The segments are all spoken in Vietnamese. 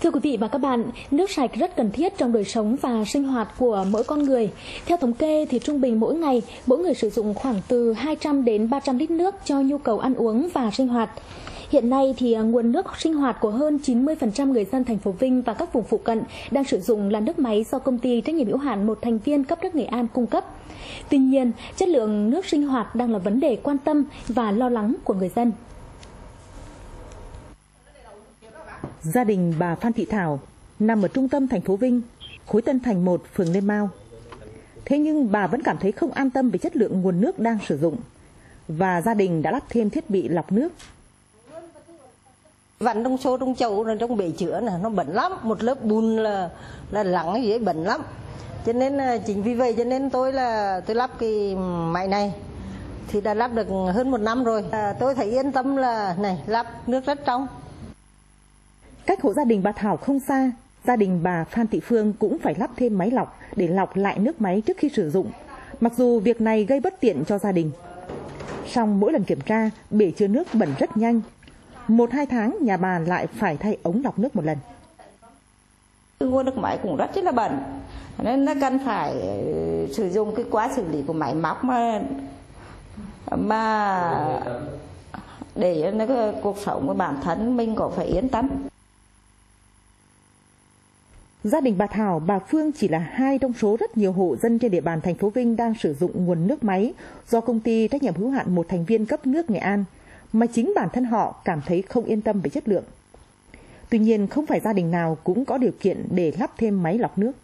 Thưa quý vị và các bạn, nước sạch rất cần thiết trong đời sống và sinh hoạt của mỗi con người. Theo thống kê thì trung bình mỗi ngày, mỗi người sử dụng khoảng từ 200 đến 300 lít nước cho nhu cầu ăn uống và sinh hoạt. Hiện nay thì nguồn nước sinh hoạt của hơn 90% người dân thành phố Vinh và các vùng phụ cận đang sử dụng là nước máy do công ty trách nhiệm hữu hạn một thành viên cấp nước Nghệ An cung cấp. Tuy nhiên, chất lượng nước sinh hoạt đang là vấn đề quan tâm và lo lắng của người dân. Gia đình bà Phan Thị Thảo nằm ở trung tâm thành phố Vinh, khối Tân Thành 1, phường Lê Mau. Thế nhưng bà vẫn cảm thấy không an tâm về chất lượng nguồn nước đang sử dụng và gia đình đã lắp thêm thiết bị lọc nước. Vặn trong xô, trong chậu, trong bể chứa này nó bẩn lắm, một lớp bùn là lắng như vậy, bẩn lắm. Cho nên chính vì vậy cho nên tôi lắp cái máy này thì đã lắp được hơn 1 năm rồi. Tôi thấy yên tâm là lắp nước rất trong. Cách hộ gia đình bà Thảo không xa, gia đình bà Phan Thị Phương cũng phải lắp thêm máy lọc để lọc lại nước máy trước khi sử dụng. Mặc dù việc này gây bất tiện cho gia đình, song mỗi lần kiểm tra, bể chứa nước bẩn rất nhanh. 1-2 tháng nhà bà lại phải thay ống lọc nước một lần. Nguồn nước máy cũng rất là bẩn, nên nó cần phải sử dụng cái quá xử lý của máy móc mà để nó cuộc sống của bản thân mình có phải yên tâm. Gia đình bà Thảo, bà Phương chỉ là 2 trong số rất nhiều hộ dân trên địa bàn thành phố Vinh đang sử dụng nguồn nước máy do công ty trách nhiệm hữu hạn một thành viên cấp nước Nghệ An, mà chính bản thân họ cảm thấy không yên tâm về chất lượng. Tuy nhiên, không phải gia đình nào cũng có điều kiện để lắp thêm máy lọc nước.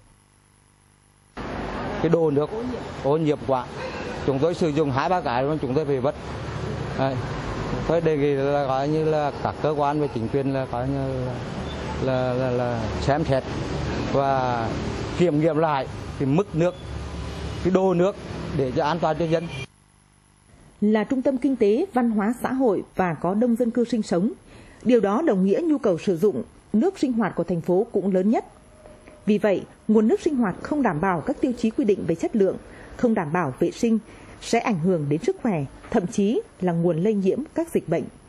Cái đồ nước ô nhiễm quá, chúng tôi sử dụng 2-3 cái mà chúng tôi phải vứt. Tôi đề nghị là coi như là các cơ quan và chính quyền là coi như là xem xét và kiểm nghiệm lại cái mức nước, cái đồ nước để cho an toàn cho dân. Là trung tâm kinh tế, văn hóa, xã hội và có đông dân cư sinh sống, điều đó đồng nghĩa nhu cầu sử dụng nước sinh hoạt của thành phố cũng lớn nhất. Vì vậy, nguồn nước sinh hoạt không đảm bảo các tiêu chí quy định về chất lượng, không đảm bảo vệ sinh, sẽ ảnh hưởng đến sức khỏe, thậm chí là nguồn lây nhiễm các dịch bệnh.